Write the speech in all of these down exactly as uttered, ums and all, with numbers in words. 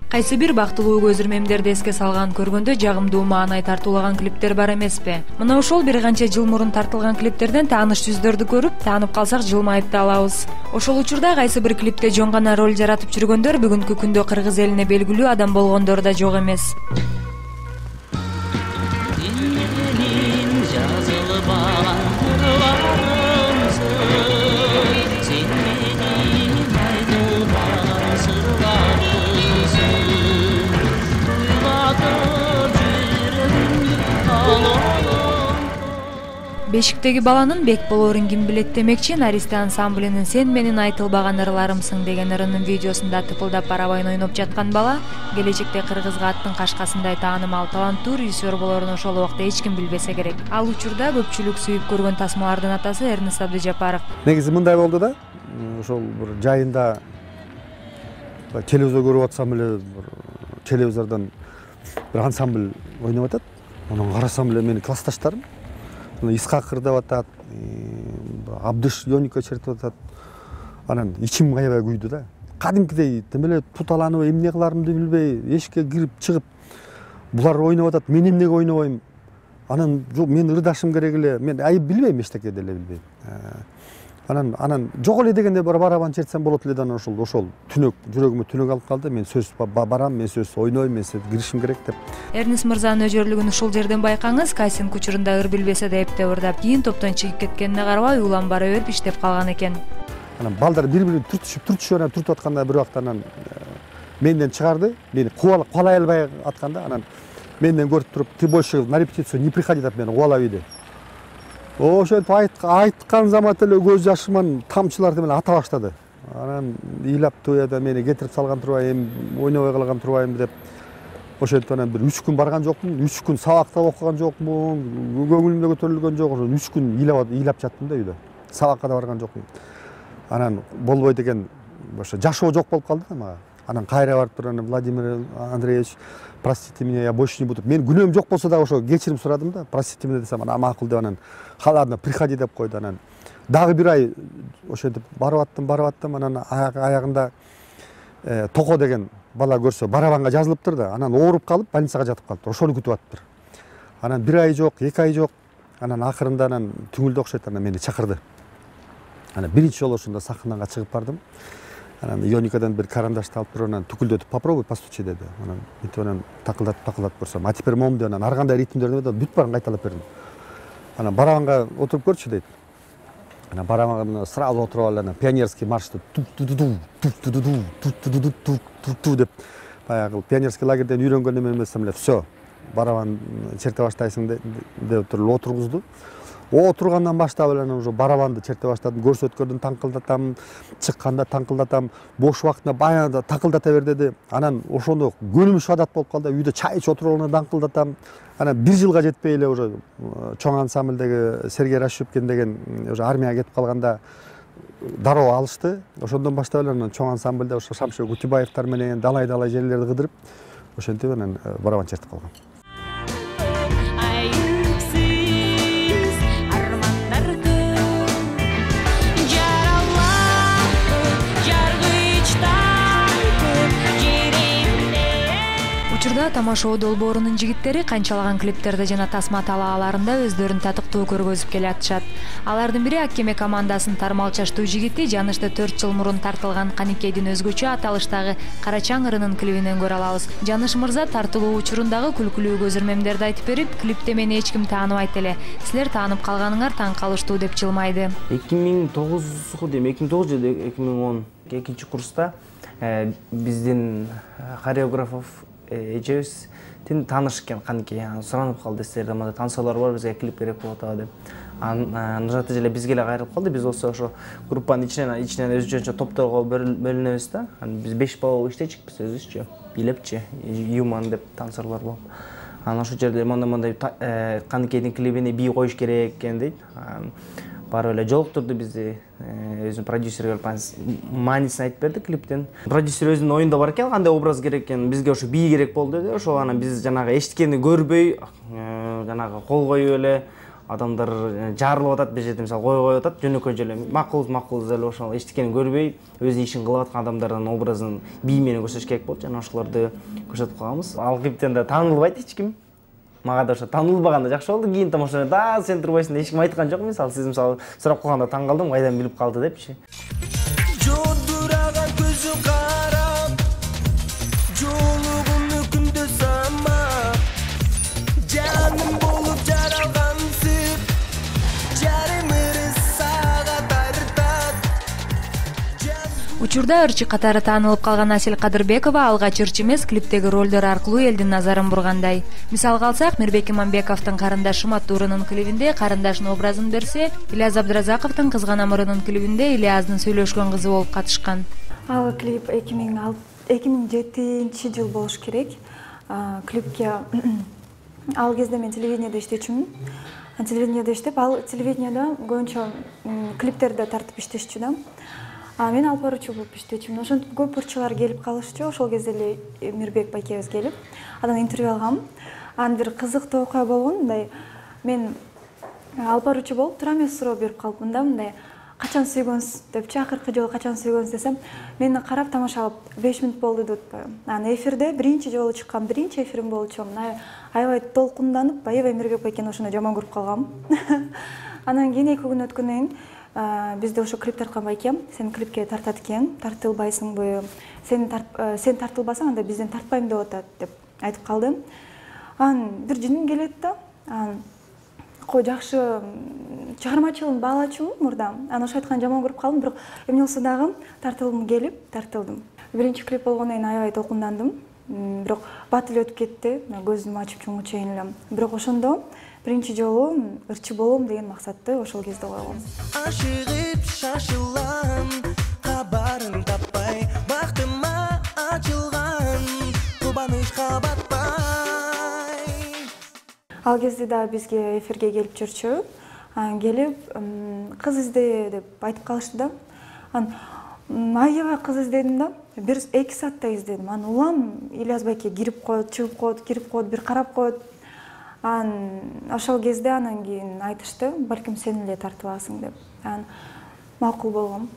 Кайсы бир бактылуу көзүрмемдерди эске салган көргөндө жагымдуу маанай тартуулаган клиптер бар эмеспи? Мына ошол бир канча жыл мурун тартылган клиптерден тааныш жүздөрдү көрүп, таанып калсак жылмайып да алабыз. Ошол учурда кайсы бир клипте жөн гана роль жаратып жүргөндөр бүгүнкү күндө кыргыз элине белгилүү адам болгондор да жок эмес. Бешиктеги баланын бек болорун ким билет демекчи, Наристе ансамблинин «Сен менин айтылбаган ырларымсың» деген ырынын видеосунда тыпылдап барабайын ойноп жаткан бала келечекте кыргызга аттын кашкасындай таанымал таланттуу режиссер болорун ошол убакта эч ким билбесе керек. Ал учурда көпчүлүк сүйүп көргөн тасмалардын атасы Эрнест Абдыжапаров. Негизи мындай болду да, ошол бир жайында телевизор көрүп атсам эле телевизордон бир ансамбль ойноп атат. Анан карасам эле менин классташтарым Исхак кырдап атат, Абдыш Йоника чертип атат. Анан ичим аябай күйдү да. Кадимкидей тим эле туталанып, эмне кыларымды билбей, эшикке кирип чыгып, булар ойноп атат, мен эмнеге ойнобойм? Анан жок, мен ырдашым керек эле. Мен айып билбейм, эчтеке деле билбейм. Анан анан жок эле дегенде бар барабан чертсем болот эле да, ошол ошол түнөк жүрөгүмө түнөк алып калды. Мен сөз барам, мен сөз ойнойм, мен сөз киришим керек деп. Эрнест мырзанын өжөрлүгүн ушул жерден байкаңыз, кайсынын учурунда ыр билбесе да эптеп ырдап, кийин топтон чыгып кеткенине карабай улам бара берип иштеп калган экен. Анан балдар бири-бирин түртүшүп, түртүшүп анан түртүп атканда бир убакта анан менден чыгарды, мени кубалай албай атканда, анан менден көрүп туруп, ты больше на репетицию не приходи деп мени кубалап ийди. Ошентип айткан замат эле көз жашыман тамчылар менен ата баштады. Анан ыйлап туяда мени кетирип салган турбай, эми ойнобой калган турбайм деп. Ошентип анан бир үч күн барган жокмун, үч күн сабакта окуган жокмун, көңүлүмдө көтөрүлгөн жок, ошо үч күн ыйлап ыйлап жаттым да үйдө. Сабакка да барган жокмун. Анан болбой деген ошо жашоо жок болуп калды да мага. Анан кайра барып туруп, анан Владимир Андреевич, простите меня, я больше не буду. Мен күнөөм жок болсо да ошо кечирим сурадым да, простите меня десем, анан макул деп анан ладно, приходи деп койду. Анан дагы бир ай ошентип барып аттым, барып аттым, анан аягында Токо деген бала көрсө барабанга жазылыптыр да, анан ооруп калып больницага жатып калыптыр. Ошону күтүп аттыр. Анан бир ай жок, эки ай жок. Анан акырында анан түңүлдү окшойт, анан мени чакырды. Анан биринчи жолу ошондо сахнага чыгып бардым. Анан Йоникадан бир карандашты алып туруп, анан түкүлдөтүп попробуй постучи деди. Анан мынтип анан такылдатып такылдатып көрсөм, а теперь момду анан ар кандай ритмдерди да бүт баарын кайталап бердим. Анан барабанга отуруп көрчү дейт. Анан барабанга сразу отуруп алып, анан пионерский маршты ту-ту-ду-ду, ту-ту-ду-ду, ту-ту-ду-ду, ту-ту-ду деп баягы пионерский лагерден үйрөнгөн эме эмесем эле, всё, барабан черте баштайсың деп туруп отургузду. Отургандан баштап эле уже барабанды черте баштадым, көрсөткөндөн таңкылдатам, чыкканда таңкылдатам, бош убактында баягы такылдата бер деди. Анан ошондо көнүмүш адат болуп калды. Үйдө чай ичип отурганда таңкылдатам. Анан бир жылга жетпей эле уже чоң ансамбльдеги Сергей Рашшупкин деген уже армияга кетип калганда дароо алышты. Ошондон баштап эле анан чоң ансамбльде ошо Шамшыр Кутибаевтар менен далай-далай жерлерди кыдырып, ошентип анан барабан чертип калгам. Учурда тамашоо долбоорунун жигиттери канчалаган клиптерде жана тасма талааларында өздөрүн татыктуу көргөзүп келатышат. Алардын бири Аккеме командасынын тармал чачтуу жигити Жанышты төрт жыл мурун тартылган Каникейдин өзгөчө аталыштагы Карачаң ырынын клибинен көрө алабыз. Жаныш мырза тартылуу учурундагы күлкүлүү көзүрмемдерди айтып берип, клипте мени эч ким тааныбайт эле. Силер таанып калганыңар таң калыштуу деп жылмайды. эки миң тогуз дейм, эки миң тогуз же эки миң он экинчи курста биздин хореографов эжебиздин тааныш экен Каникей. Суранып калды, силерде мындай танцоолор бар, бизге клип керек болуп атабы деп. Анан нажаты эле бизге эле кайрылып калды. Биз болсо ошо группанын ичинен ичинен өзүнчө топторго бөлүнөбүз да. Биз беш бала болуп иштечүк, биз өзүбүзчө. Билепчи, Юман деп танцорлор болуп. Анан ошол жерде мондай-мондай Каникейдин клибине бий коюш керек экен дейт. Барып эле жолуктурду бизди, өзүнүн продюсерге маанисин айтып берди клиптен. Продюсер өзүнүн оюнда бар экен, кандай образ керек экен, бизге ошо бий керек болду деди. Ошол анан биз жанагы эчткени көрбөй, жанагы кол коюп эле, адамдар жарылып атат, бул жерде мисалы кой коюп атат, жөнөкөй эле макул макул эле ошол эчтекени көрбөй, өз ишин кылып аткан адамдардын образын бий менен көрсөтүш керек болот. Жана ошолорду көрсөтүп калганбыз. Ал клиптен да таанылбайт эч ким. Мага да ошо таанылбаганда жакшы болду. Кийин тамашада да сен турбайсың деп эч ким айткан жок. Мисалы сиз мисалы сурап калганда таң калдым, кайдан билип калды депчи. Жодураган көзү карап, жолугун күндө сама, жаным болуп жаралгансып, жарымыры сага тартат. Учурда ырчы катары таанылып калган Асель Кадырбекова алгач ырчы эмес, клиптеги ролдор аркылуу элдин назарын бургандай. Мисалга алсак, Мирбек Иманбековдун Карындашым аттуу урунун клибинде карындашынын образын берсе, Ильяз Абдыразаковдун Кызган амырынын клибинде Ильяздын сүйлөшкөн кызы болуп катышкан. Ал клип эки миң жетинчи жыл болуш керек. Клипке ал кезде мен телевидениеде иштечүмүн. Телевидениеде иштеп, ал телевидениеде көбүнчө клиптерди тартып иштешчү да. А мен алып баруучу болуп иштечүмүн. Ошентип көп ырчылар келип калышчу. Ошол кезде эле Мирбек байкебиз келип, анан интервью алгам. Анан бир кызыктуу окуя болгон, мындай мен алып баруучу болуп тура эмес суроо берип калыпмын да, мындай качан сүйгөнсүз депчи, акыркы жолу качан сүйгөнсүз десем, мени карап тамашалап беш мүнөт болду деп атпайбы. Анан эфирде биринчи жолу чыккан, биринчи эфирим болчу. Аябай толкунданып, аябай Мирбек байкени ошондо жаман көрүп калгам. Анан кийин эки күн өткөндөн кийин бизде ошо клип тарткан байкем, сен клипке тартат экен, тартылбайсыңбы? Сен сен тартылбасаң анда бизден тартпайм деп атат деп айтып калды. Анан бир жиним келет да, анан кой жакшы чыгармачылыгын баалачумун мурда. Анан ошо айткан жаман көрүп калдым, бирок эмне болсо дагы тартылгым келип тартылдым. Биринчи клип болгондон кийин аябай толкундандым. Бирок бат эле өтүп кетти, көзүмдү ачып чумгу чейин эле. Бирок ошондо биринчи жолу ырчы болом деген максатты ошол кезде койгом. Ашыгып шашылам, кабарын таппай, бактыма ачылган, кубанычка батпай. Ал кезде да бизге эфирге келип жүрчү. Анан келип, кыз изде деп айтып калышты да. Анан аябай кыз издедим да. Бир эки саатта издедим. Анан улам Ильяз байке кирип коет, чыгып коет, кирип коет, бир карап коет. Анан ошол кезде анан кийин айтышты, балким сен эле тартып аласың деп. Анан макул болгом.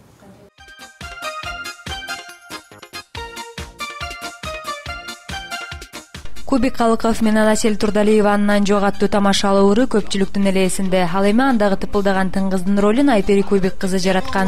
Кубик Калыков менен Асель Турдалиеванын Жок аттуу тамашалуу уру көпчүлүктүн эле эсинде. Ал эми андагы тыпылдаган тыңгыздын ролун Айпери Кубик кызы жараткан.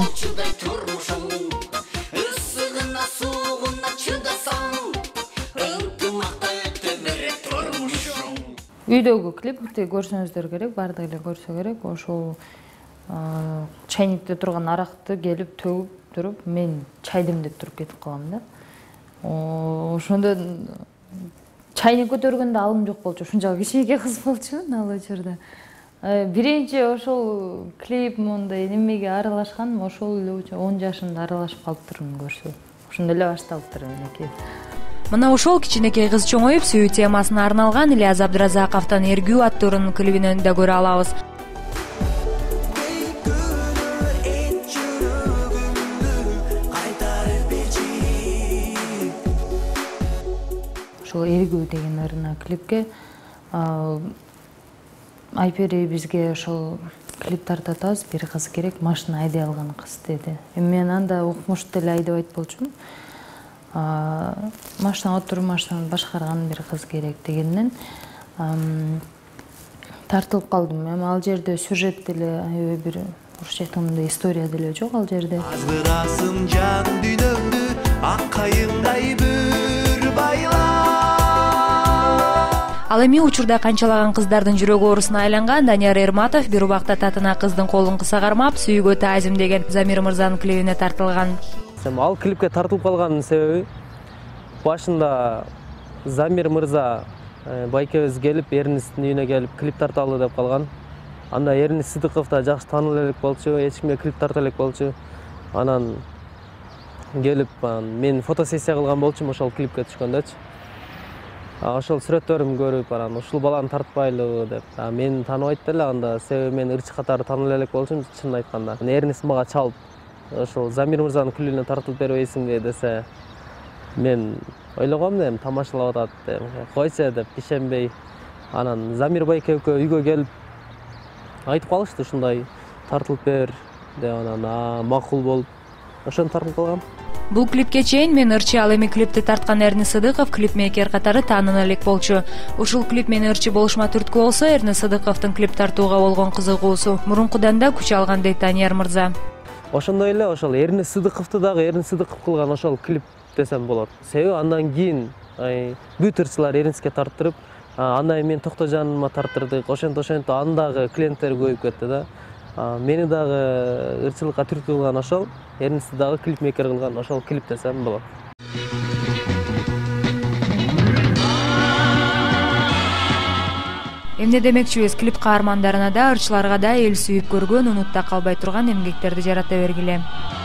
Үйдөгү клипти көрсөңүздөр керек, баардыгы эле көрсө керек. Ошол чайникте турган аракты келип төгүп туруп, мен чай демдеп туруп кетип калам да. Ошондо чайник көтөргөндө алым жок болчу, ушунчалык кичинекей кыз болчумун ал учурда. Биринчи ошол клип мондай немеге аралашканым ошол эле он жашымда аралашып калыптырмын көрсө. Ошондо эле башталыптыр менеки. Мына ушол кичинекей кыз чоңоюп сүйүү темасына арналган Ильяз Абдыразаковдун Эргүү аттуу урунун клибинен да көрө алабыз. Ошол Эргүү деген ырына клипке Айпери бизге ошол клип тартып атабыз, бир кыз керек, машина айдай алган кыз деди. Мен анда укмуш деле айдабайт болчумун. Машина отуруп машинаны башкарган бир кыз керек дегенден тартылып калдым. Эми ал жерде сюжет деле аябай бир орусча айтканда история деле жок ал жерде. Азгырасың жан дүйнөмдү ак кайыңдай бүр байла. Ал эми учурда канчалаган кыздардын жүрөгү оорусуна айланган Данияр Эрматов бир убакта татына кыздын колун кыса кармап, сүйүүгө таазим деген Замир мырзанын клибине тартылган. Ал клипке тартылып калганын себеби башында Замир мырза байкебиз келип, Эрнистин үйүнө келип клип тарталы деп калган. Анда Эрнист Сыдыков да жакшы таанылып элек болчу, эч кимге клип тарта элек болчу. Анан келип, мен фотосессия кылган болчумун ошол клипке түшкөндөчү. Ошол сүрөттөрүмдү көрүп, анан ушул баланы тартпайлыбы деп. Мени тааныбайт деле анда, себеби мен ырчы катары таанылып элек болчумун чынын айтканда. Эрнист мага чалып, ошол Замир мырзанын клибине тартып бербейсиңби десе, мен ойлогом эми тамашалап атат деп, койчу деп ишенбей. Анан Замир байке экөө үйгө келип, айтып калышты ушундай тартылып бер деп, анан макул болуп ошентип тартылып калгам. Бул клипке чейин мен ырчы, ал эми клипти тарткан Эрни Сыдыков клипмейкер катары тааныла элек болчу. Ушул клип менен ырчы болушума түрткү болсо, Эрни Сыдыковдун клип тартууга болгон кызыгуусу мурункудан да күч алган дейт Данияр мырза. Ошондой эле ошол Эрни Сыдыковду дагы Эрни Сыдыков кылган ошол клип десем болот. Себеби андан кийин бүт ырчылар Эрниске тарттырып, андан кийин мен Токтожаныма тарттырдык. Ошентип ошентип андагы клиенттер көбөйүп кетти да. Мени дагы ырчылыкка түрткү кылган ошол, Эрнисти дагы клипмейкер кылган ошол клип десем болот. Эмне демекчибиз, клип каармандарына да, ырчыларга да эл сүйүп көргөн, унутта калбай турган эмгектерди жарата бергиле.